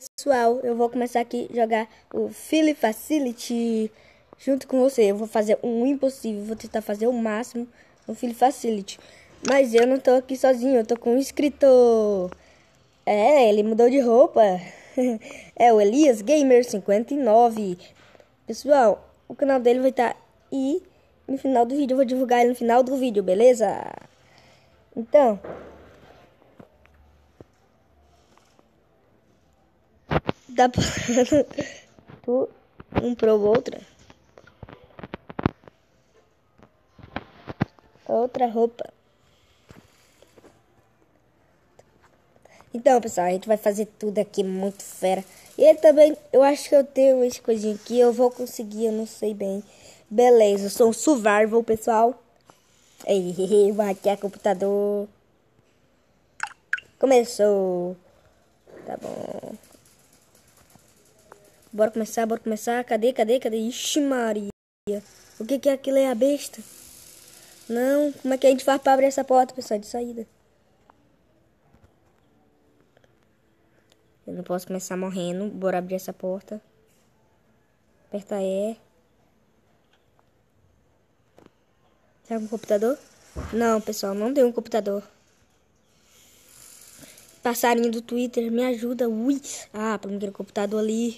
Pessoal, eu vou começar aqui a jogar o Philly Facility junto com você. Eu vou fazer um impossível, vou tentar fazer o máximo no Philly Facility. Mas eu não tô aqui sozinho, eu tô com um inscritor. É, ele mudou de roupa. É o Elias Gamer 59. Pessoal, o canal dele vai estar aí no final do vídeo. Eu vou divulgar ele no final do vídeo, beleza? Então, dá pra... tu comprou outra roupa. Então, pessoal, a gente vai fazer tudo aqui muito fera. E ele também, eu acho que eu tenho esse coisinha aqui, eu vou conseguir, eu não sei bem. Beleza, eu sou um survival, pessoal. Ei, vou hackear computador. Começou. Tá bom. Bora começar, bora começar. Cadê? Ixi, Maria. O que é aquilo? É a besta? Não, como é que a gente faz pra abrir essa porta, pessoal, de saída? Eu não posso começar morrendo. Bora abrir essa porta. Aperta E. Tem algum computador? Não, pessoal, não tem um computador. Passarinho do Twitter, me ajuda. Ui. Ah, pra mim ter um computador ali.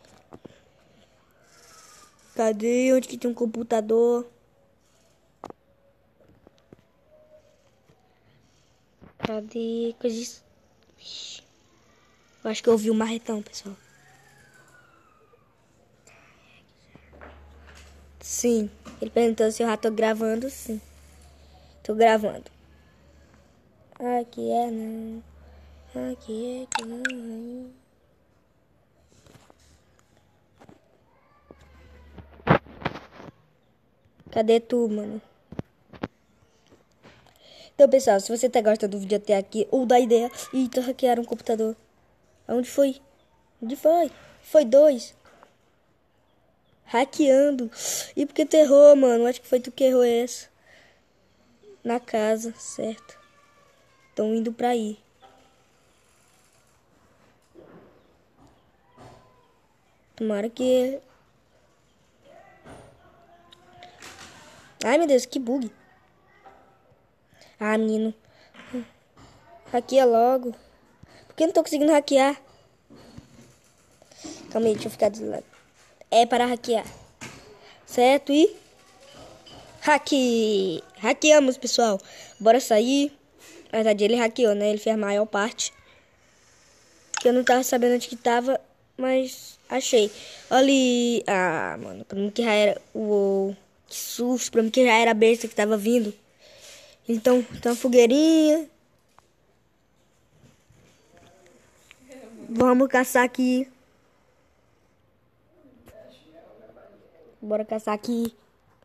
Cadê? Onde que tem um computador? Cadê? Coisas. Eu acho que eu ouvi o marretão, pessoal. Sim. Ele perguntou se eu já tô gravando. Sim. Tô gravando. Aqui é não. Aqui é que não. Cadê tu, mano? Então, pessoal, se você tá gostando do vídeo até aqui, ou da ideia... Eita, hackearam um computador. Aonde foi? Onde foi? Foi 2. Hackeando. E por que tu errou, mano? Acho que foi tu que errou essa. Na casa, certo. Estão indo pra aí. Tomara que... Ai, meu Deus, que bug. Ah, menino. Hackeia logo. Por que eu não tô conseguindo hackear? Calma aí, deixa eu ficar do lado. É para hackear. Certo, e... Hackeamos, pessoal. Bora sair. Na verdade, ele hackeou, né? Ele fez a maior parte. Que eu não tava sabendo onde que tava, mas achei. Ali... Ah, mano, pra mim que já era... Uou, que susto. Pra mim que já era a besta que tava vindo. Então, tem uma fogueirinha. Vamos caçar aqui. Bora caçar aqui.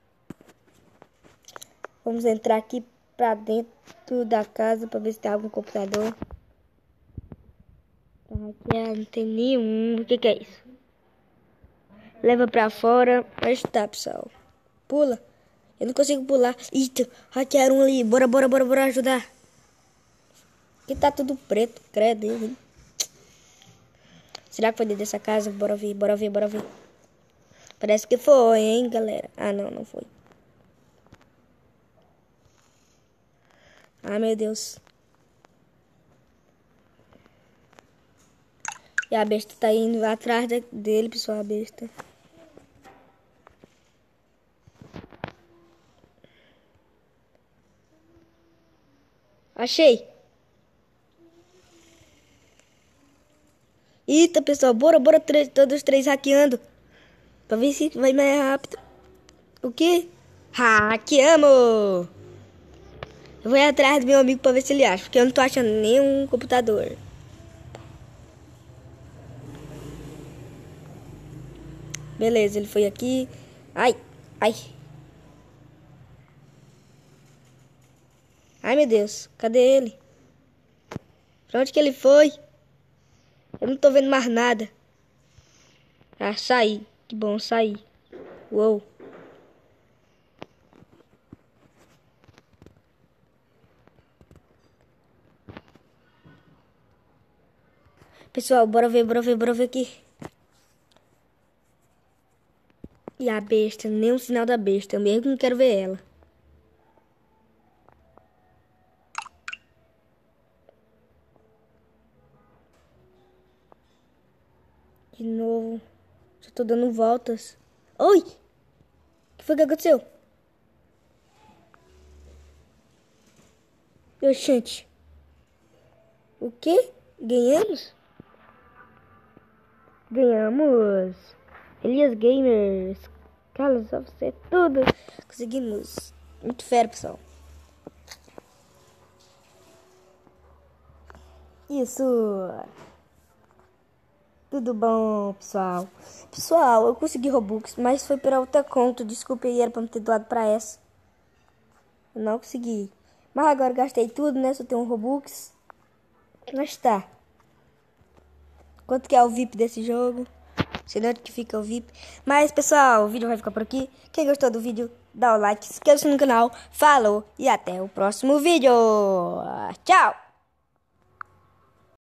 Vamos entrar aqui pra dentro da casa pra ver se tem algum computador. Aqui não tem nenhum. O que é isso? Leva pra fora. Mas tá, pessoal. Pula. Eu não consigo pular. Eita, hackearam ali. Bora ajudar. Aqui tá tudo preto, credo, hein? Será que foi dentro dessa casa? Bora ver. Parece que foi, hein, galera? Ah, não, não foi. Ai, meu Deus. E a besta tá indo atrás dele, pessoal, a besta. Achei. Eita, pessoal, bora, todos três hackeando. Pra ver se vai mais rápido. O quê? Hackeamos! Eu vou ir atrás do meu amigo pra ver se ele acha, porque eu não tô achando nenhum computador. Beleza, ele foi aqui. Ai, ai. Ai, meu Deus, cadê ele? Pra onde que ele foi? Eu não tô vendo mais nada. Ah, saí. Que bom, saí. Uou. Pessoal, bora ver aqui. E a besta, nem um sinal da besta. Eu mesmo não quero ver ela. De novo. Só tô dando voltas. Oi! O que foi que aconteceu? Oxente. O quê? Ganhamos? Ganhamos. Elias Gamers. Carlos, só você tudo. Conseguimos. Muito fera, pessoal. Isso. Tudo bom, pessoal? Pessoal, eu consegui Robux, mas foi para outra conta. Desculpa aí, era pra me ter doado pra essa. Eu não consegui. Mas agora gastei tudo, né? Só tem um Robux. Mas tá. Quanto que é o VIP desse jogo? Sei lá onde que fica o VIP. Mas, pessoal, o vídeo vai ficar por aqui. Quem gostou do vídeo, dá o like, inscreva-se no canal. Falou e até o próximo vídeo. Tchau!